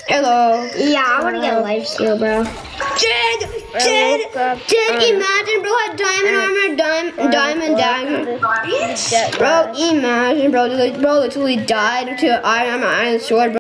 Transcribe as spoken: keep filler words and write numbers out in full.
Hello. Yeah, I want to get a life steal, bro. Jed! Jed! Jed, imagine, bro, had diamond armor, diamond, diamond dagger. Bro, imagine, bro, bro, literally died to iron armor, iron sword, bro.